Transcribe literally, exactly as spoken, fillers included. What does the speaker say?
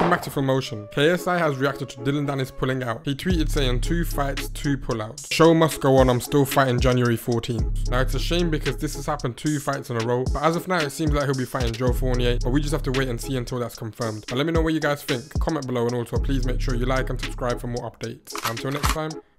Welcome back to Full Motion. K S I has reacted to Dillon Danis pulling out. He tweeted saying two fights, two pullouts. Show must go on, I'm still fighting January fourteenth. Now it's a shame because this has happened two fights in a row, but as of now it seems like he'll be fighting Joe Fournier, but we just have to wait and see until that's confirmed. But let me know what you guys think, comment below, and also please make sure you like and subscribe for more updates. Until next time,